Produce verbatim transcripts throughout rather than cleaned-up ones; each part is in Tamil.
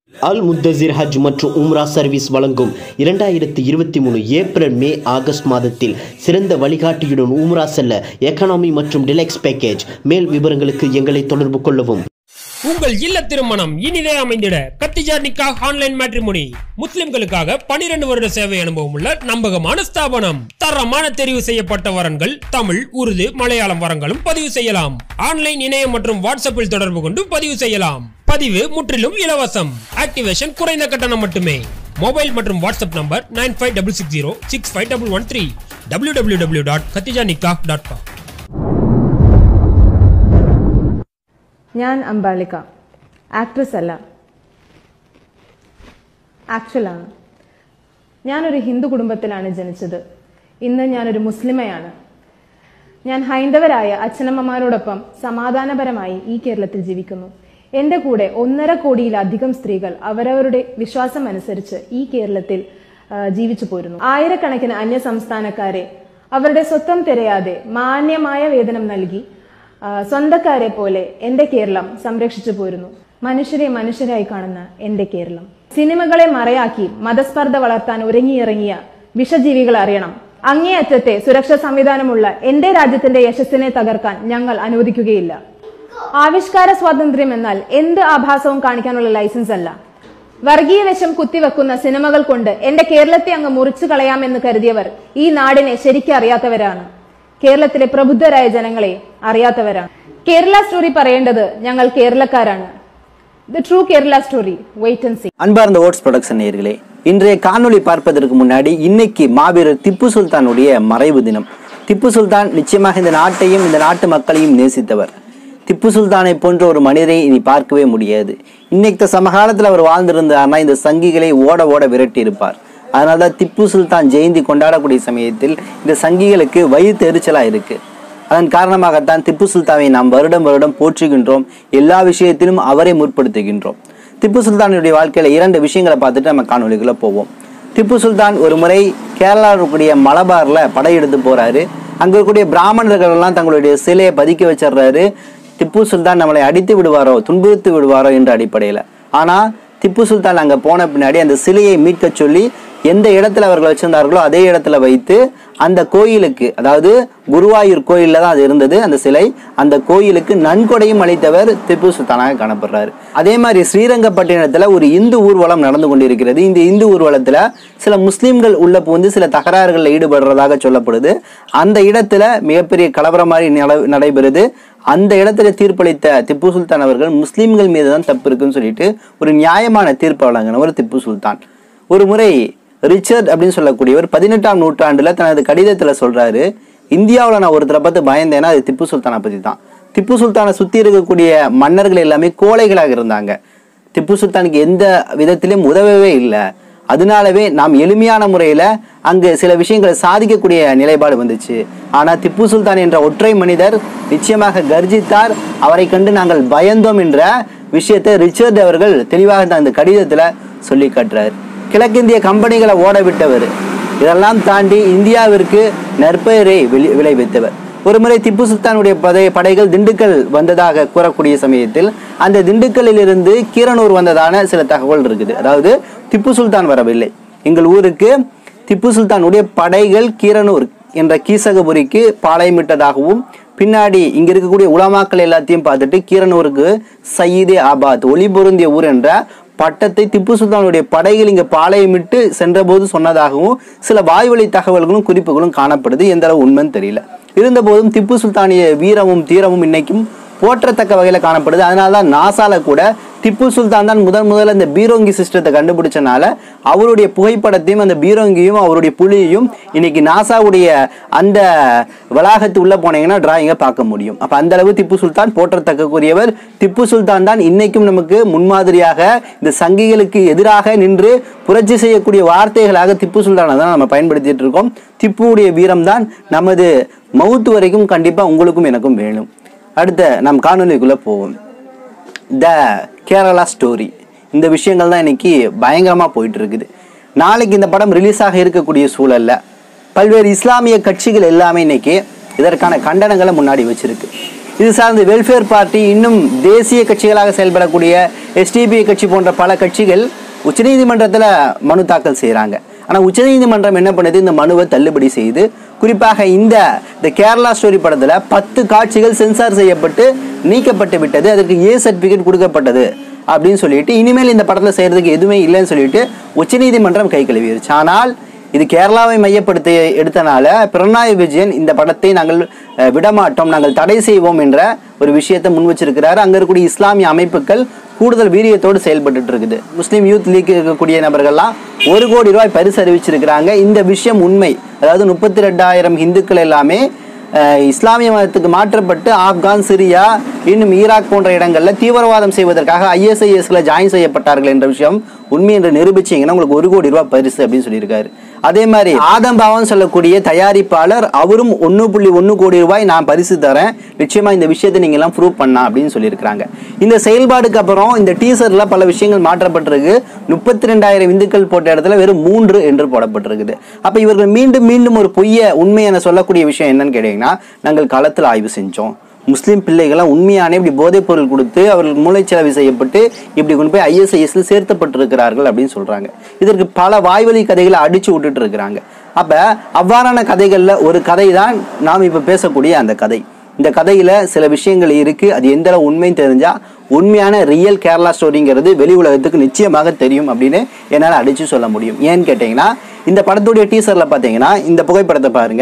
அல் முத்தசிர் ஹஜ் மற்றும் உம்ரா சர்வீஸ் வழங்கும் இரண்டாயிரத்தி இருபத்தி மூணு ஏப்ரல் மே ஆகஸ்ட் மாதத்தில் சிறந்த வழிகாட்டியுடன் உம்ரா செல்ல எக்கானமி மற்றும் டிலக்ஸ் பேக்கேஜ். மேல் விவரங்களுக்கு எங்களை தொடர்பு கொள்ளவும். உங்கள் இல்ல திருமணம் இனிதே அமைந்திட கத்திஜா நிக்காஹ் ஆன்லைன் மேட்ரிமோனி முஸ்லிம்களுக்காக பனிரெண்டு வருட சேவை அனுபவம் உள்ள நம்பகமான ஸ்தாபனம். தரமான தெரிவு செய்யப்பட்ட வரன்கள் தமிழ், உருது, மலையாளம் வரங்களும் பதிவு செய்யலாம். ஆன்லைன் இணையம் மற்றும் வாட்ஸ்அப்பில் தொடர்பு கொண்டு பதிவு செய்யலாம். பதிவு முற்றிலும் இலவசம். ஆக்டிவேஷன் குறைந்த கட்டணம் மட்டுமே. மொபைல் மற்றும் WhatsApp number nine five double six zero six five double one three W W W dot Khadija Nikah dot com. ഞാൻ അംബാലിക, ആക്ട്രസ് അല്ല. ആക്ച്വലാണ്. ഞാനൊരു ഹിന്ദു കുടുംബത്തിലാണ് ജനിച്ചത്. ഇന്ന് ഞാനൊരു മുസ്ലിമയാണ്. ഞാൻ ഹൈന്ദവരായ അച്ഛനമ്മമാരോടൊപ്പം സമാധാനപരമായി ഈ കേരളത്തിൽ ജീവിക്കുന്നു. എൻ്റെ കൂടെ ഒന്നര കോടിയിലധികം സ്ത്രീകൾ അവരവരുടെ വിശ്വാസം അനുസരിച്ച് ഈ കേരളത്തിൽ ജീവിച്ചു പോരുന്നു. ആയിരക്കണക്കിന് അന്യ സംസ്ഥാനക്കാരെ അവരുടെ സ്വത്വം തിരയാതെ മാന്യമായ വേതനം നൽകി സ്വന്തക്കാരെ പോലെ എന്റെ കേരളം സംരക്ഷിച്ചു പോരുന്നു. മനുഷ്യരെ മനുഷ്യരായി കാണുന്ന എന്റെ കേരളം. സിനിമകളെ മറയാക്കി മതസ്പർദ്ധ വളർത്താൻ ഒരുങ്ങിയിറങ്ങിയ വിഷജീവികൾ അറിയണം, അങ്ങേയറ്റത്തെ സുരക്ഷാ സംവിധാനമുള്ള എന്റെ രാജ്യത്തിന്റെ യശസ്സിനെ തകർക്കാൻ ഞങ്ങൾ അനുവദിക്കുകയില്ല. ആവിഷ്കാര സ്വാതന്ത്ര്യം എന്നാൽ എന്ത് ആഭാസവും കാണിക്കാനുള്ള ലൈസൻസ് അല്ല. വർഗീയ വിഷം കുത്തിവെക്കുന്ന സിനിമകൾ കൊണ്ട് എന്റെ കേരളത്തെ അങ്ങ് മുറിച്ചു കളയാമെന്ന് കരുതിയവർ ഈ നാടിനെ ശരിക്കും അറിയാത്തവരാണ്. കേരളത്തിലെ പ്രബുദ്ധരായ ജനങ്ങളെ അറിയാത്തവരാണ്. കേരള സ്റ്റോറി പറയേണ്ടത് ഞങ്ങൾ കേരളക്കാരാണ്. The true Kerala story. Wait and see. அன்பார்ந்த ஓட்ஸ் ப்ரொடக்ஷன் நேயர்களே, இன்றைய காணொளி பார்ப்பதற்கு முன்னாடி இன்னைக்கு மாவீரர் திப்பு சுல்தானுடைய மறைவு தினம். திப்பு சுல்தான் நிச்சயமாக இந்த நாட்டையும் இந்த நாட்டு மக்களையும் நேசித்தவர். திப்பு சுல்தானை போன்ற ஒரு மனிதரை இனி பார்க்கவே முடியாது. இன்னைக்கு சமகாலத்தில் அவர் வாழ்ந்திருந்தார்னா இந்த சங்கிகளை ஓட ஓட விரட்டி இருப்பார். அதனால தான் திப்பு சுல்தான் ஜெயந்தி கொண்டாடக்கூடிய சமயத்தில் இந்த சங்கிகளுக்கு வயிற்று எரிச்சலாக இருக்குது. அதன் காரணமாகத்தான் திப்பு சுல்தானை நாம் வருடம் வருடம் போற்றுகின்றோம். எல்லா விஷயத்திலும் அவரை முற்படுத்துகின்றோம். திப்பு சுல்தானுடைய வாழ்க்கையில் இரண்டு விஷயங்களை பார்த்துட்டு நம்ம காணொலிக்குள்ளே போவோம். திப்பு சுல்தான் ஒரு முறை கேரளாவில் இருக்கக்கூடிய மலபாரில் படையெடுத்து போகிறாரு. அங்கே இருக்கக்கூடிய பிராமணர்கள் எல்லாம் தங்களுடைய சிலையை பதிக்க வச்சிடுறாரு. திப்பு சுல்தான் நம்மளை அடித்து விடுவாரோ துன்புறுத்தி விடுவாரோ என்ற அடிப்படையில். ஆனால் திப்பு சுல்தான் அங்கே போன பின்னாடி அந்த சிலையை மீட்க சொல்லி எந்த இடத்துல அவர்கள் வச்சிருந்தார்களோ அதே இடத்துல வைத்து அந்த கோயிலுக்கு, அதாவது குருவாயூர் கோயிலில் தான் அது இருந்தது அந்த சிலை, அந்த கோயிலுக்கு நன்கொடையும் அளித்தவர் திப்பு சுல்தானாக காணப்படுறாரு. அதே மாதிரி ஸ்ரீரங்கப்பட்டினத்தில் ஒரு இந்து ஊர்வலம் நடந்து கொண்டிருக்கிறது. இந்த இந்து ஊர்வலத்தில் சில முஸ்லீம்கள் உள்ள புகுந்து சில தகராறுகளில் ஈடுபடுறதாக சொல்லப்படுது. அந்த இடத்துல மிகப்பெரிய கலவரம் மாதிரி நடைபெறுது. அந்த இடத்துல தீர்ப்பளித்த திப்பு சுல்தான் அவர்கள் முஸ்லீம்கள் மீது தான் தப்பு இருக்குன்னு சொல்லிட்டு ஒரு நியாயமான தீர்ப்பு வழங்கினவர் திப்பு சுல்தான். ஒரு முறை ரிச்சர்ட் அப்படின்னு சொல்லக்கூடியவர் பதினெட்டாம் நூற்றாண்டுல தனது கடிதத்துல சொல்றாரு, இந்தியாவில் நான் ஒருத்தரை பார்த்து பயந்தேன்னா அது திப்பு சுல்தானை பத்தி தான். திப்பு சுல்தானை சுத்தி இருக்கக்கூடிய மன்னர்கள் எல்லாமே கோழைகளாக இருந்தாங்க. திப்பு சுல்தானுக்கு எந்த விதத்திலும் உதவவே இல்லை. அதனாலவே நாம் எளிமையான முறையில அங்கு சில விஷயங்களை சாதிக்கக்கூடிய நிலைப்பாடு வந்துச்சு. ஆனா திப்பு சுல்தான் என்ற ஒற்றை மனிதர் நிச்சயமாக கர்ஜித்தார். அவரை கண்டு நாங்கள் பயந்தோம் என்ற விஷயத்தை ரிச்சர்ட் அவர்கள் தெளிவாக அந்த கடிதத்துல சொல்லி காட்டுறாரு. கிழக்கிந்திய கம்பெனிகளை ஓட விட்டவர், இதெல்லாம் தாண்டி இந்தியாவிற்கு நற்பெயரை விளை விளைவித்தவர். ஒரு முறை திப்பு சுல்தானுடைய படை படைகள் திண்டுக்கல் வந்ததாக கூறக்கூடிய சமயத்தில் அந்த திண்டுக்கல்லில் இருந்து கீரனூர் வந்ததான சில தகவல் இருக்குது. அதாவது திப்பு சுல்தான் வரவில்லை, எங்கள் ஊருக்கு திப்பு சுல்தானுடைய படைகள் கீரனூர் என்ற கீசகபுரிக்கு பாளையமிட்டதாகவும், பின்னாடி இங்க இருக்கக்கூடிய உலமாக்கள் எல்லாத்தையும் பார்த்துட்டு கீரனூருக்கு சயீதே ஆபாத் ஒளி பொருந்திய ஊர் என்ற பட்டத்தை திப்பு சுல்தானுடைய படைகள் இங்க பாளையமிட்டு சென்ற போது சொன்னதாகவும் சில வாய்வழி தகவல்களும் குறிப்புகளும் காணப்படுது. எந்த அளவு உண்மைன்னு தெரியல. இருந்த போதும் திப்பு சுல்தானிய வீரமும் தீரமும் இன்னைக்கும் போற்றத்தக்க வகையில காணப்படுது. அதனாலதான் நாசால கூட திப்பு சுல்தான் தான் முதன் முதல்ல இந்த பீரோங்கி சிஸ்டத்தை கண்டுபிடிச்சனால அவருடைய புகைப்படத்தையும் அந்த பீரோங்கியும் அவருடைய புலியையும் இன்னைக்கு நாசாவுடைய அந்த வளாகத்து உள்ள போனீங்கன்னா டிராயிங்கை பார்க்க முடியும். அப்ப அந்த அளவு திப்பு சுல்தான் போற்றத்தக்கக்கூடியவர். திப்பு சுல்தான் தான் இன்னைக்கும் நமக்கு முன்மாதிரியாக இந்த சங்கிகளுக்கு எதிராக நின்று புரட்சி செய்யக்கூடிய வார்த்தைகளாக திப்பு சுல்தானை தான் நம்ம பயன்படுத்திட்டு இருக்கோம். திப்புவுடைய வீரம் தான் நமது மவுத்து வரைக்கும் கண்டிப்பா உங்களுக்கும் எனக்கும் வேணும். அடுத்த நம் காணொலிக்குள்ள போவோம். The Kerala story. இந்த விஷயங்கள் தான் இன்னைக்கு பயங்கரமாக போயிட்டு இருக்குது. நாளைக்கு இந்த படம் ரிலீஸ் ஆக இருக்கக்கூடிய சூழல்ல பல்வேறு இஸ்லாமிய கட்சிகள் எல்லாமே இன்னைக்கு இதற்கான கண்டனங்களை முன்னாடி வச்சிருக்கு. இது சார்ந்த வெல்ஃபேர் பார்ட்டி, இன்னும் தேசிய கட்சிகளாக செயல்படக்கூடிய எஸ்டிபி கட்சி போன்ற பல கட்சிகள் உச்சநீதிமன்றத்தில் மனு தாக்கல் செய்கிறாங்க. ஆனால் உச்சநீதிமன்றம் என்ன பண்ணுது, இந்த மனுவை தள்ளுபடி செய்து குறிப்பாக இந்த இந்த கேரளா ஸ்டோரி படத்தில் பத்து காட்சிகள் சென்சார் செய்யப்பட்டு நீக்கப்பட்டு விட்டது, அதற்கு ஏ சர்டிஃபிகேட் கொடுக்கப்பட்டது அப்படின்னு சொல்லிட்டு இனிமேல் இந்த படத்தில் செய்கிறதுக்கு எதுவுமே இல்லைன்னு சொல்லிட்டு உச்சநீதிமன்றம் கை கழுவிடுச்சு. ஆனால் இது கேரளாவை மையப்படுத்தி எடுத்தனால பினராயி விஜயன் இந்த படத்தை நாங்கள் விடமாட்டோம், நாங்கள் தடை செய்வோம் என்ற ஒரு விஷயத்தை முன் வச்சிருக்கிறாரு. அங்கே இருக்கக்கூடிய இஸ்லாமிய அமைப்புகள் கூடுதல் வீரியத்தோடு செயல்பட்டு இருக்குது. முஸ்லீம் யூத் லீக் இருக்கக்கூடிய நபர்கள்லாம் ஒரு கோடி ரூபாய் பரிசு அறிவிச்சிருக்கிறாங்க. இந்த விஷயம் உண்மை, அதாவது முப்பத்தி ரெண்டாயிரம் இந்துக்கள் எல்லாமே இஸ்லாமிய மதத்துக்கு மாற்றப்பட்டு ஆப்கான், சிரியா, இன்னும் ஈராக் போன்ற இடங்களில் தீவிரவாதம் செய்வதற்காக ஐஎஸ்ஐஎஸ்ல ஜாயின் செய்யப்பட்டார்கள் என்ற விஷயம் உண்மை என்று நிரூபிச்சிங்கன்னா உங்களுக்கு ஒரு கோடி ரூபாய் பரிசு அப்படின்னு சொல்லியிருக்காரு. அதே மாதிரி ஆதம் பாவம் சொல்லக்கூடிய தயாரிப்பாளர் அவரும் ஒன்று புள்ளி ஒன்று கோடி ரூபாய் நான் பரிசு தரேன், நிச்சயமா இந்த விஷயத்தை நீங்க எல்லாம் ப்ரூவ் பண்ணா அப்படின்னு சொல்லியிருக்கிறாங்க. இந்த செயல்பாடுக்கு அப்புறம் இந்த டீசர்ல பல விஷயங்கள் மாற்றப்பட்டிருக்கு. முப்பத்தி ரெண்டாயிரம் இந்துக்கள் போட்ட இடத்துல வெறும் மூன்று என்று போடப்பட்டிருக்குது. அப்ப இவர்கள் மீண்டும் மீண்டும் ஒரு பொய்ய உண்மை என சொல்லக்கூடிய விஷயம் என்னன்னு கேட்டீங்கன்னா, நாங்கள் களத்தில் ஆய்வு செஞ்சோம், முஸ்லீம் பிள்ளைகளாம் உண்மையான இப்படி போதைப் பொருள் கொடுத்து அவர்கள் மூளைச்சலவை செய்யப்பட்டு இப்படி கொண்டு போய் ஐஎஸ்ஐஎஸ்ல சேர்த்தப்பட்டிருக்கிறார்கள் அப்படின்னு சொல்றாங்க. இதற்கு பல வாய்வழி கதைகளை அடிச்சு விட்டுட்டு இருக்கிறாங்க. அப்ப அவ்வாறான கதைகள்ல ஒரு கதை தான் நாம் இப்ப பேசக்கூடிய அந்த கதை. இந்த கதையில சில விஷயங்கள் இருக்கு, அது எந்த அளவு உண்மைன்னு தெரிஞ்சா உண்மையான ரியல் கேரளா ஸ்டோரிங்கிறது வெளி உலகத்துக்கு நிச்சயமாக தெரியும் அப்படின்னு என்னால் அடிச்சு சொல்ல முடியும். ஏன்னு கேட்டீங்கன்னா, இந்த படத்துடைய டீசர்ல பாத்தீங்கன்னா இந்த புகைப்படத்தை பாருங்க,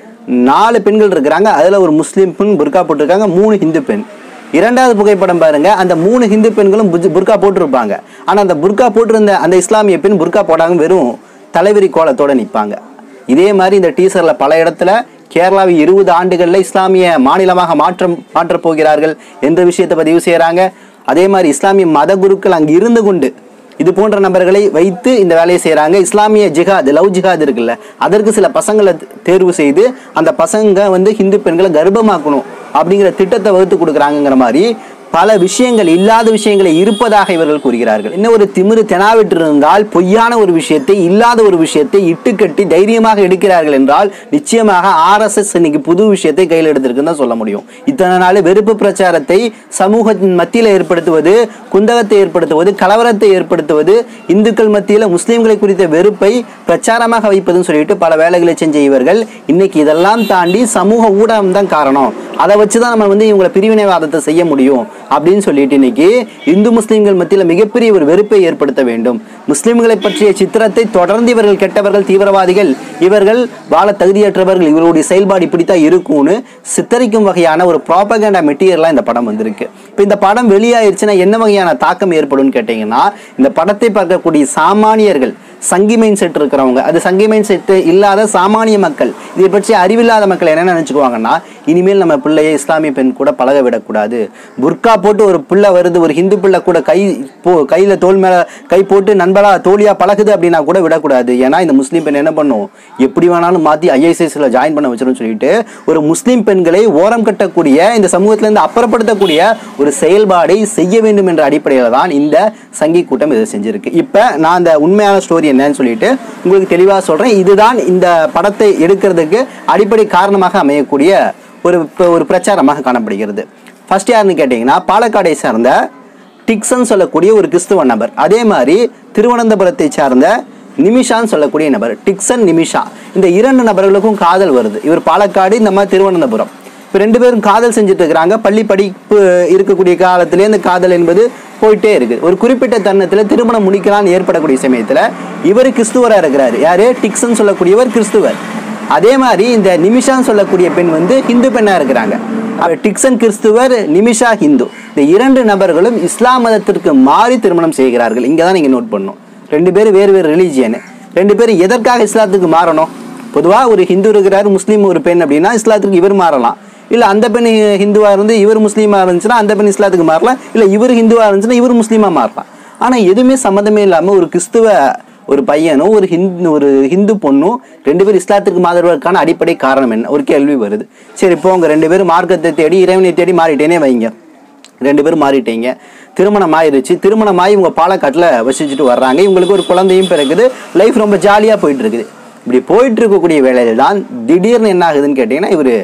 நாலு பெண்கள் இருக்கிறாங்க, அதுல ஒரு முஸ்லீம் பெண் புர்கா போட்டிருக்காங்க, மூணு ஹிந்து பெண். இரண்டாவது புகைப்படம் பாருங்க, அந்த மூணு ஹிந்து பெண்களும் புர்கா போட்டிருப்பாங்க. ஆனா அந்த புர்கா போட்டிருந்த அந்த இஸ்லாமிய பெண் புர்கா போடாம வெறும் தலைவிரி கோலத்தோட நிற்பாங்க. இதே மாதிரி இந்த டீசர்ல பல இடத்துல கேரளாவை இருபது ஆண்டுகள்ல இஸ்லாமிய மாநிலமாக மாற்றம் மாற்றப் போகிறார்கள் என்ற விஷயத்தை பதிவு செய்யறாங்க. அதே மாதிரி இஸ்லாமிய மத குருக்கள் அங்கு இருந்து கொண்டு இது போன்ற நபர்களை வைத்து இந்த வேலையை செய்யறாங்க. இஸ்லாமிய ஜிஹாத், லவ் ஜிஹாத் இருக்குல்ல, அதற்கு சில பசங்களை தேர்வு செய்து அந்த பசங்க வந்து ஹிந்து பெண்களை கர்ப்பமாக்கணும் அப்படிங்கிற திட்டத்தை வகுத்து கொடுக்குறாங்கிற மாதிரி பல விஷயங்கள், இல்லாத விஷயங்களை இருப்பதாக இவர்கள் கூறுகிறார்கள். இன்னும் ஒரு திமிரு தெனாவிட்டு இருந்தால் பொய்யான ஒரு விஷயத்தை, இல்லாத ஒரு விஷயத்தை இட்டுக்கட்டி தைரியமாக எடுக்கிறார்கள் என்றால் நிச்சயமாக ஆர்எஸ்எஸ் இன்னைக்கு புது விஷயத்தை கையில் எடுத்திருக்குன்னு தான் சொல்ல முடியும். இத்தனை நாள் வெறுப்பு பிரச்சாரத்தை சமூகத்தின் மத்தியில் ஏற்படுத்துவது, குந்தகத்தை ஏற்படுத்துவது, கலவரத்தை ஏற்படுத்துவது, இந்துக்கள் மத்தியில் முஸ்லீம்களை குறித்த வெறுப்பை பிரச்சாரமாக வைப்பதுன்னு சொல்லிட்டு பல வேலைகளை செஞ்ச இவர்கள் இன்னைக்கு இதெல்லாம் தாண்டி சமூக ஊடகம் தான் காரணம், அதை வச்சுதான் நம்ம வந்து இவங்களை பிரிவினைவாதத்தை செய்ய முடியும் அப்படின்னு சொல்லிட்டு இன்னைக்கு இந்து முஸ்லிம்கள் மத்தியில் மிகப்பெரிய ஒரு வெறுப்பை ஏற்படுத்த வேண்டும். முஸ்லிம்களை பற்றிய சித்திரத்தை தொடர்ந்து இவர்கள் கெட்டவர்கள், தீவிரவாதிகள், இவர்கள் வாழ தகுதியற்றவர்கள், இவர்களுடைய செயல்பாடு இப்படித்தான் இருக்கும்னு சித்தரிக்கும் வகையான ஒரு ப்ராபகண்டா மெட்டீரியலா இந்த படம் வந்திருக்கு. இப்போ இந்த படம் வெளியாயிருச்சுன்னா என்ன வகையான தாக்கம் ஏற்படும் கேட்டீங்கன்னா, இந்த படத்தை பார்க்கக்கூடிய சாமானியர்கள், சங்கி மைண்ட் செட் இருக்கிறவங்க, அது சங்கி மைண்ட் செட் இல்லாத சாமானிய மக்கள், இதை பற்றி அறிவில்லாத மக்கள் என்ன நினைச்சுக்குவாங்கன்னா, இனிமேல் நம்ம பிள்ளையை இஸ்லாமிய பெண் கூட பழக விடக்கூடாது, புர்கா போட்டு ஒரு பிள்ளை வருது, ஒரு ஹிந்து பிள்ளை கூட கை போ கையில தோல் மேல கை போட்டு நண்பலா தோழியா பழகுது அப்படின்னா கூட விடக்கூடாது, ஏன்னா இந்த முஸ்லீம் பெண் என்ன பண்ணும், எப்படி வேணாலும் மாத்தி ஐஎஸ்ஐஎஸ்ல ஜாயின் பண்ண வச்சிடும் சொல்லிட்டு ஒரு முஸ்லீம் பெண்களை ஓரம் கட்டக்கூடிய, இந்த சமூகத்தில இருந்து அப்புறப்படுத்தக்கூடிய ஒரு செயல்பாடை செய்ய வேண்டும் என்ற அடிப்படையில தான் இந்த சங்கி கூட்டம் இதை செஞ்சிருக்கு. இப்ப நான் அந்த உண்மையான ஸ்டோரி என்னன்னு சொல்லிட்டு உங்களுக்கு தெளிவாக சொல்றேன். இதுதான் இந்த படத்தை எடுக்கிறதுக்கு அடிப்படை காரணமாக அமையக்கூடிய ஒரு ஒரு பிரச்சாரமாக காணப்படுகிறது. ஃபர்ஸ்ட் யாருன்னு கேட்டீங்கன்னா, பாலக்காடை சார்ந்த டிக்சன் சொல்லக்கூடிய ஒரு கிறிஸ்துவ நபர், அதே மாதிரி திருவனந்தபுரத்தை சார்ந்த நிமிஷான்னு சொல்லக்கூடிய நபர், டிக்சன், நிமிஷா, இந்த இரண்டு நபர்களுக்கும் காதல் வருது. இவர் பாலக்காடு, இந்த மாதிரி திருவனந்தபுரம். இப்போ ரெண்டு பேரும் காதல் செஞ்சுட்டு இருக்கிறாங்க. பள்ளி படிப்பு இருக்கக்கூடிய காலத்திலே இந்த காதல் என்பது போயிட்டே இருக்கு. ஒரு குறிப்பிட்ட தருணத்தில் திருமணம் முடிக்கலான்னு ஏற்படக்கூடிய சமயத்தில் இவர் கிறிஸ்துவராக இருக்கிறாரு. யாரு? டிக்சன் சொல்லக்கூடியவர் கிறிஸ்துவர். அதே மாதிரி இந்த நிமிஷான்னு சொல்லக்கூடிய பெண் வந்து ஹிந்து பெண்ணாக இருக்கிறாங்க. டிக்சன் கிறிஸ்துவர், நிமிஷா ஹிந்து. இந்த இரண்டு நபர்களும் இஸ்லாம் மதத்திற்கு மாறி திருமணம் செய்கிறார்கள். இங்கே தான் நீங்கள் நோட் பண்ணணும். ரெண்டு பேரும் வேறு வேறு ரிலீஜியனு. ரெண்டு பேரும் எதற்காக இஸ்லாத்துக்கு மாறணும்? பொதுவாக ஒரு ஹிந்து இருக்கிறார், முஸ்லீம் ஒரு பெண் அப்படின்னா இஸ்லாத்துக்கு இவர் மாறலாம். இல்லை அந்த பெண் ஹிந்துவா இருந்து இவர் முஸ்லீமா இருந்துச்சுன்னா அந்த பெண் இஸ்லாத்துக்கு மாறலாம். இல்லை இவர் ஹிந்துவா இருந்துச்சுன்னா இவர் முஸ்லீமா மாறலாம். ஆனால் எதுவுமே சம்மந்தமே இல்லாமல் ஒரு கிறிஸ்துவ ஒரு பையனும் ஒரு ஹிந்து ஒரு ஹிந்து பொண்ணும் ரெண்டு பேரும் இஸ்லாத்துக்கு மாறுவதற்கான அடிப்படை காரணம் என்ன? ஒரு கேள்வி வருது. சரி, இப்போ உங்க ரெண்டு பேரும் மார்க்கத்தை தேடி இறைவனை தேடி மாறிட்டேனே வைங்க, ரெண்டு பேரும் மாறிட்டீங்க, திருமணம் ஆயிடுச்சு. திருமணம் ஆகி இவங்க பாலக்காட்டில் வசிச்சுட்டு வர்றாங்க. இவங்களுக்கு ஒரு குழந்தையும் பிறகுது, லைஃப் ரொம்ப ஜாலியாக போயிட்டு இருக்குது. இப்படி போயிட்டு இருக்கக்கூடிய வேலையில் தான் திடீர்னு என்ன ஆகுதுன்னு கேட்டிங்கன்னா, இவர்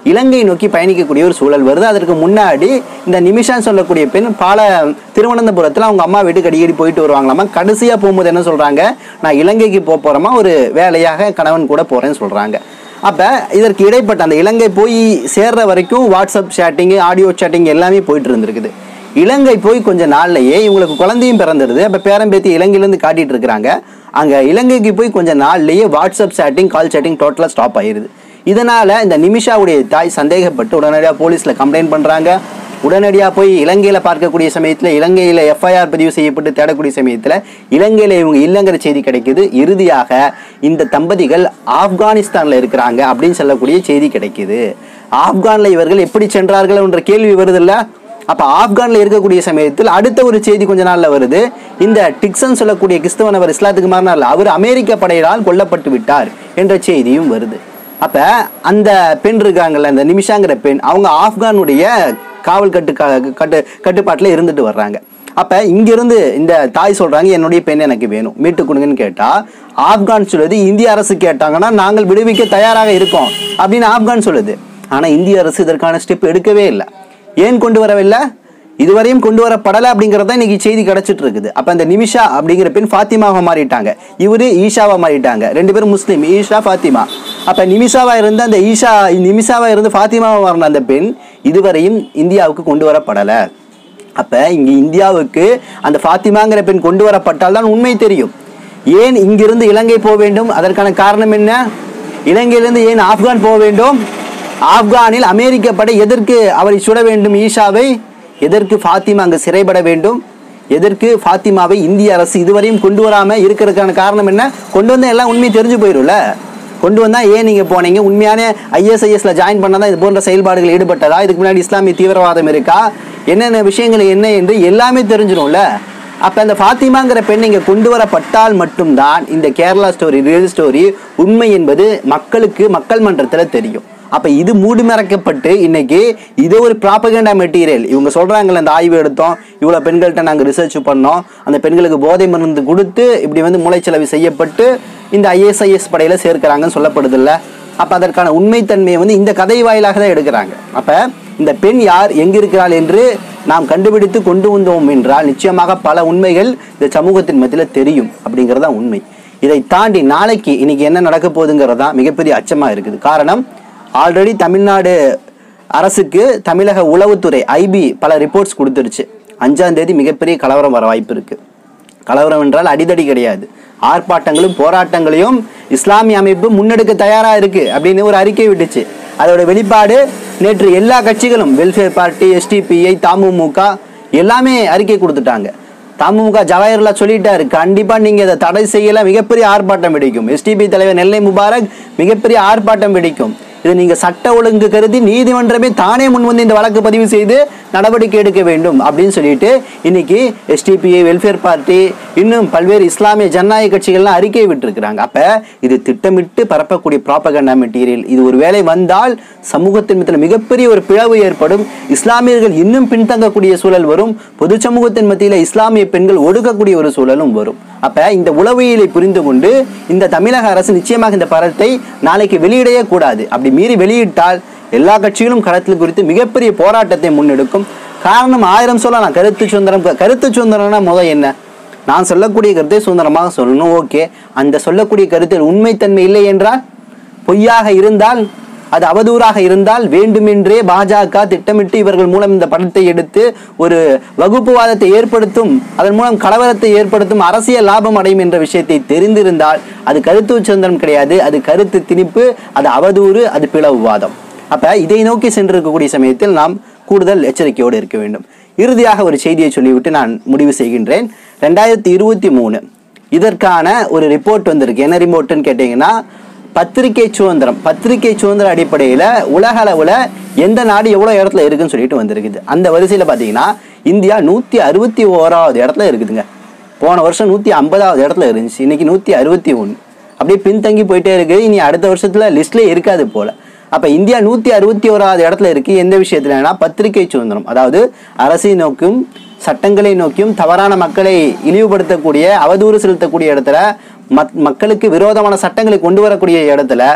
இலங்கை நோக்கி பயணிக்கக்கூடிய ஒரு சூழல் வருது. அதற்கு முன்னாடி இந்த நிமிஷான்னு சொல்லக்கூடிய பெண் பால திருவனந்தபுரத்தில் அவங்க அம்மா வீட்டுக்கு அடிக்கடி போயிட்டு வருவாங்களாமா. கடைசியாக போகும்போது என்ன சொல்கிறாங்க, நான் இலங்கைக்கு போக போகிறோமா, ஒரு வேலையாக கணவன் கூட போகிறேன்னு சொல்கிறாங்க. அப்போ இதற்கு இடைப்பட்ட அந்த இலங்கை போய் சேர்ற வரைக்கும் வாட்ஸ்அப் சேட்டிங்கு, ஆடியோ சேட்டிங் எல்லாமே போயிட்டு இருந்திருக்குது. இலங்கை போய் கொஞ்ச நாள்லையே இவங்களுக்கு குழந்தையும் பிறந்துடுது. அப்போ பேரம்பேத்தி இலங்கையிலேருந்து காட்டிட்டு இருக்கிறாங்க. அங்கே இலங்கைக்கு போய் கொஞ்சம் நாள்லேயே வாட்ஸ்அப் சேட்டிங், கால் சேட்டிங் டோட்டலாக ஸ்டாப் ஆயிடுது. இதனால் இந்த நிமிஷாவுடைய தாய் சந்தேகப்பட்டு உடனடியாக போலீஸில் கம்ப்ளைண்ட் பண்ணுறாங்க. உடனடியாக போய் இலங்கையில் பார்க்கக்கூடிய சமயத்தில் இலங்கையில் எஃப்ஐஆர் பதிவு செய்யப்பட்டு தேடக்கூடிய சமயத்தில் இலங்கையில் இவங்க இல்லைங்கிற செய்தி கிடைக்குது. இறுதியாக இந்த தம்பதிகள் ஆப்கானிஸ்தானில் இருக்கிறாங்க அப்படின்னு சொல்லக்கூடிய செய்தி கிடைக்குது. ஆப்கானில் இவர்கள் எப்படி சென்றார்கள் என்ற கேள்வி வருதில்ல. அப்போ ஆப்கானில் இருக்கக்கூடிய சமயத்தில் அடுத்த ஒரு செய்தி கொஞ்ச நாளில் வருது. இந்த டிக்சன் சொல்லக்கூடிய கிறிஸ்தவன் அவர் இஸ்லாத்துக்கு மாறினார், அவர் அமெரிக்க படையினால் கொல்லப்பட்டு விட்டார் என்ற செய்தியும் வருது. அப்போ அந்த பெண் இருக்காங்கல்ல, இந்த நிமிஷாங்கிற பெண், அவங்க ஆப்கானுடைய காவல் கட்டு கட்டு கட்டுப்பாட்டில் இருந்துட்டு வர்றாங்க. அப்போ இங்கிருந்து இந்த தாய் சொல்கிறாங்க, என்னுடைய பெண் எனக்கு வேணும், மீட்டு கொடுங்கன்னு கேட்டால் ஆப்கான் சொல்லுது, இந்திய அரசு கேட்டாங்கன்னா நாங்கள் விடுவிக்க தயாராக இருக்கோம் அப்படின்னு ஆப்கான் சொல்லுது. ஆனால் இந்திய அரசு இதற்கான ஸ்டெப் எடுக்கவே இல்லை. ஏன் கொண்டு வரவில்லை, இதுவரையும் கொண்டு வரப்படலை அப்படிங்கிறத இன்னைக்கு செய்தி கிடைச்சிட்டு இருக்குது. அப்போ அந்த நிமிஷா அப்படிங்கிற பெண் ஃபாத்திமாவை மாறிட்டாங்க, இவரு ஈஷாவை மாறிட்டாங்க. ரெண்டு பேரும் முஸ்லீம், ஈஷா ஃபாத்திமா. அப்போ நிமிஷாவா இருந்து அந்த ஈஷா நிமிஷாவா இருந்து ஃபாத்திமாவை மாறின அந்த பெண் இதுவரையும் இந்தியாவுக்கு கொண்டு வரப்படலை. அப்போ இங்கே இந்தியாவுக்கு அந்த ஃபாத்திமாங்கிற பெண் கொண்டு வரப்பட்டால் தான் உண்மை தெரியும். ஏன் இங்கிருந்து இலங்கை போக வேண்டும், அதற்கான காரணம் என்ன, இலங்கையிலிருந்து ஏன் ஆப்கான் போக வேண்டும், ஆப்கானில் அமெரிக்க படை எதற்கு அவரை சுட வேண்டும், ஈஷாவை எதற்கு ஃபாத்திமா அங்கு சிறைப்பட வேண்டும், எதற்கு ஃபாத்திமாவை இந்திய அரசு இதுவரையும் கொண்டு வராமல் இருக்கிறதுக்கான காரணம் என்ன, கொண்டு வந்தால் எல்லாம் உண்மையை தெரிஞ்சு போயிடும்ல. கொண்டு வந்தால் ஏன் நீங்கள் போனீங்க, உண்மையான ஐஎஸ்ஐஎஸ்ல ஜாயின் பண்ணால் தான் இது போன்ற செயல்பாடுகள் ஈடுபட்டதா, இதுக்கு முன்னாடி இஸ்லாமிய தீவிரவாதம் இருக்கா, என்னென்ன விஷயங்கள் என்ன என்று எல்லாமே தெரிஞ்சிடும்ல. அப்போ அந்த ஃபாத்திமாங்கிற பெண் இங்கே கொண்டு வரப்பட்டால் மட்டும்தான் இந்த கேரளா ஸ்டோரி, ரியல் ஸ்டோரி உண்மை என்பது மக்களுக்கு மக்கள் மன்றத்தில் தெரியும். அப்போ இது மூடி மறைக்கப்பட்டு இன்னைக்கு இது ஒரு ப்ராபகண்டா மெட்டீரியல். இவங்க சொல்கிறாங்கல்ல, அந்த ஆய்வு எடுத்தோம், இவ்வளோ பெண்கள்கிட்ட நாங்கள் ரிசர்ச் பண்ணோம், அந்த பெண்களுக்கு போதை மருந்து கொடுத்து இப்படி வந்து மூளைச்சலவை செய்யப்பட்டு இந்த ஐஎஸ்ஐஎஸ் படையில் சேர்க்கிறாங்கன்னு சொல்லப்படுதில்ல. அப்போ அதற்கான உண்மைத்தன்மையை வந்து இந்த கதை வாயிலாக தான் எடுக்கிறாங்க. அப்போ இந்த பெண் யார், எங்கே இருக்கிறாள் என்று நாம் கண்டுபிடித்து கொண்டு வந்தோம் என்றால் நிச்சயமாக பல உண்மைகள் இந்த சமூகத்தின் மத்தியில் தெரியும் அப்படிங்கிறது தான் உண்மை. இதை தாண்டி நாளைக்கு இன்னைக்கு என்ன நடக்க போகுதுங்கிறது தான் மிகப்பெரிய அச்சமாக இருக்குது. காரணம், ஆல்ரெடி தமிழ்நாடு அரசுக்கு தமிழக உளவுத்துறை ஐபி பல ரிப்போர்ட்ஸ் கொடுத்துருச்சு. அஞ்சாம் தேதி மிகப்பெரிய கலவரம் வர வாய்ப்பு இருக்கு. கலவரம் என்றால் அடிதடி கிடையாது, ஆர்ப்பாட்டங்களும் போராட்டங்களையும் இஸ்லாமிய அமைப்பு முன்னெடுக்க தயாரா இருக்கு அப்படின்னு ஒரு அறிக்கை விட்டுச்சு. அதோட வெளிப்பாடு நேற்று எல்லா கட்சிகளும், வெல்ஃபேர் பார்ட்டி, எஸ்டிபிஐ, தமுமுக எல்லாமே அறிக்கை கொடுத்துட்டாங்க. தமுமுக ஜவாஹர்லா சொல்லிட்டாரு, கண்டிப்பா நீங்க இதை தடை செய்யல, மிகப்பெரிய ஆர்ப்பாட்டம் வெடிக்கும். எஸ்டிபி தலைவர் நெல்லை முபாரக் மிகப்பெரிய ஆர்ப்பாட்டம் வெடிக்கும். இது நீங்க சட்ட ஒழுங்கு கருதி நீதிமன்றமே தானே முன் வந்து இந்த வழக்கு பதிவு செய்து நடவடிக்கை எடுக்க வேண்டும் அப்படின்னு சொல்லிட்டு இன்னைக்கு எஸ்டிபிஐ, வெல்ஃபேர் பார்ட்டி, இன்னும் பல்வேறு இஸ்லாமிய ஜனநாயக கட்சிகள்லாம் அறிக்கை விட்டுருக்கிறாங்க. அப்ப இது திட்டமிட்டு பரப்பக்கூடிய ப்ராபகண்டா மெட்டீரியல். இது ஒரு வேளை வந்தால் சமூகத்தின் மத்தியில் மிகப்பெரிய ஒரு பிளவு ஏற்படும். இஸ்லாமியர்கள் இன்னும் பின்தங்கக்கூடிய சூழல் வரும். பொது சமூகத்தின் மத்தியில் இஸ்லாமிய பெண்கள் ஒடுக்கக்கூடிய ஒரு சூழலும் வரும். அப்ப இந்த உளவியலை புரிந்து கொண்டு இந்த தமிழக அரசு நிச்சயமாக இந்த படத்தை நாளைக்கு வெளியிடவே கூடாது. அப்படி மீறி வெளியிட்டால் எல்லா கட்சிகளும் களத்தில் குறித்து மிகப்பெரிய போராட்டத்தை முன்னெடுக்கும். காரணம் ஆயிரம் சொல்லலாம். கருத்து சுதந்திரம், கருத்து சுதந்திரம்னா முதல் என்ன, நான் சொல்லக்கூடிய கருத்தை சுதந்திரமாக சொல்லணும். ஓகே, அந்த சொல்லக்கூடிய கருத்தில் உண்மைத்தன்மை இல்லை என்றால், பொய்யாக இருந்தால், அது அவதூறாக இருந்தால், வேண்டுமென்றே பாஜக திட்டமிட்டு இவர்கள் மூலம் இந்த படத்தை எடுத்து ஒரு வகுப்புவாதத்தை ஏற்படுத்தும், அதன் மூலம் கலவரத்தை ஏற்படுத்தும், அரசியல் லாபம் அடையும் என்ற விஷயத்தை தெரிந்திருந்தால் அது கருத்து சுதந்திரம் கிடையாது, அது கருத்து திணிப்பு, அது அவதூறு, அது பிளவுவாதம். அப்ப இதை நோக்கி சென்றிருக்கக்கூடிய சமயத்தில் நாம் கூடுதல் எச்சரிக்கையோடு இருக்க வேண்டும். இறுதியாக ஒரு செய்தியை சொல்லிவிட்டு நான் முடிவு செய்கின்றேன். ரெண்டாயிரத்தி இருபத்தி மூணு இதற்கான ஒரு ரிப்போர்ட் வந்திருக்கு. என்ன ரிப்போர்ட்னு கேட்டீங்கன்னா, பத்திரிகை சுதந்திரம், பத்திரிகை சுதந்திர அடிப்படையில் உலக அளவில் எந்த நாடு எவ்வளோ இடத்துல இருக்குன்னு சொல்லிட்டு வந்திருக்குது. அந்த வரிசையில் பார்த்தீங்கன்னா இந்தியா நூற்றி அறுபத்தி ஓராவது இடத்துல இருக்குதுங்க. போன வருஷம் நூற்றி ஐம்பதாவது இடத்துல இருந்துச்சு, இன்னைக்கு நூற்றி அறுபத்தி ஒன்று அப்படியே பின்தங்கி போயிட்டே இருக்குது. இனி அடுத்த வருஷத்துல லிஸ்ட்லேயே இருக்காது போல. அப்போ இந்தியா நூற்றி அறுபத்தி ஓராவது இடத்துல இருக்கு. எந்த விஷயத்துலனா பத்திரிகை சுதந்திரம், அதாவது அரசை நோக்கியும் சட்டங்களை நோக்கியும் தவறான மக்களை இழிவுபடுத்தக்கூடிய, அவதூறு செலுத்தக்கூடிய இடத்துல, மக் மக்களுக்கு விரோதமான சட்டங்களை கொண்டு வரக்கூடிய இடத்துல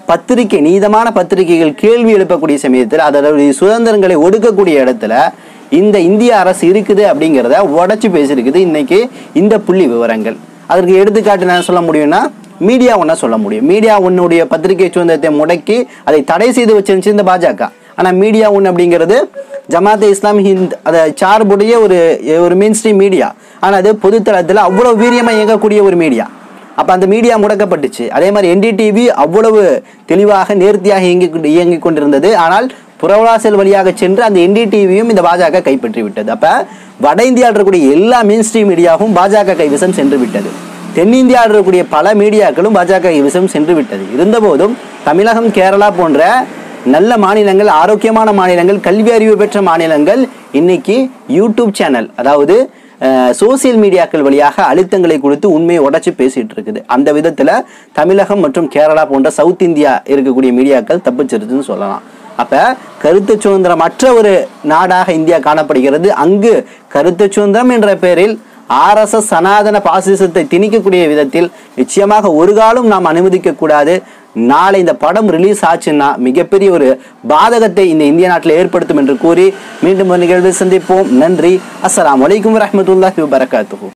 பத்திரிகை நீதமான பத்திரிகைகள் கேள்வி எழுப்பக்கூடிய சமயத்தில் அதனுடைய சுதந்திரங்களை ஒடுக்கக்கூடிய இடத்துல இந்த இந்திய அரசு இருக்குது அப்படிங்கிறத உடச்சி பேசியிருக்குது இன்னைக்கு இந்த புள்ளி விவரங்கள். அதற்கு எடுத்துக்காட்டு என்ன சொல்ல முடியும்னா மீடியா ஒன்னா சொல்ல முடியும். மீடியா ஒன்னுடைய பத்திரிகை சுதந்திரத்தை முடக்கி அதை தடை செய்து வச்சிருந்துச்சு இந்த பாஜக. ஆனா மீடியா ஒன்று அப்படிங்கிறது ஜமாத்தே இஸ்லாமி ஹிந்த் அதை சார்புடைய ஒரு ஒரு மெயின் ஸ்ட்ரீம் மீடியா. ஆனா அது பொதுத்தளத்தில் அவ்வளவு வீரியமா இயங்கக்கூடிய ஒரு மீடியா. அப்ப அந்த மீடியா முடக்கப்பட்டுச்சு. அதே மாதிரி என்டிடிவி அவ்வளவு தெளிவாக நேர்த்தியாக இயங்கி இயங்கி கொண்டிருந்தது. ஆனால் புறவாசல் வழியாக சென்று அந்த என்டிடிவியும் இந்த பாஜக கைப்பற்றி விட்டது. அப்ப வட இந்தியாவில் இருக்கக்கூடிய எல்லா மெயின் ஸ்ட்ரீம் மீடியாவும் பாஜக கைவசம் சென்று விட்டது. தென்னிந்தியாவில் இருக்கக்கூடிய பல மீடியாக்களும் பாஜக கைவசம் சென்று விட்டது. இருந்தபோதும் தமிழகம், கேரளா போன்ற நல்ல மாநிலங்கள், ஆரோக்கியமான மாநிலங்கள், கல்வி அறிவு பெற்ற மாநிலங்கள் இன்னைக்கு யூடியூப் சேனல், அதாவது சோசியல் மீடியாக்கள் வழியாக அழுத்தங்களை கொடுத்து உண்மையை உடைச்சு பேசிட்டு இருக்குது. அந்த விதத்துல தமிழகம் மற்றும் கேரளா போன்ற சவுத் இந்தியா இருக்கக்கூடிய மீடியாக்கள் தப்பிச்சிருச்சுன்னு சொல்லலாம். அப்ப கருத்து சுதந்திரம் மற்ற ஒரு நாடாக இந்தியா காணப்படுகிறது. அங்கு கருத்து சுதந்திரம் என்ற பெயரில் ஆர் எஸ் எஸ் சனாதன பாசிசத்தை திணிக்கக்கூடிய விதத்தில் நிச்சயமாக ஒரு காலம் நாம் அனுமதிக்க கூடாது. நாளை இந்த படம் ரிலீஸ் ஆச்சுன்னா மிகப்பெரிய ஒரு பாதகத்தை இந்த இந்திய நாட்டில் ஏற்படுத்தும் என்று கூறி மீண்டும் ஒரு நிகழ்வில் சந்திப்போம். நன்றி. அஸ்ஸலாமு அலைக்கும் வரஹ்மத்துல்லாஹி வபரகாத்துஹு.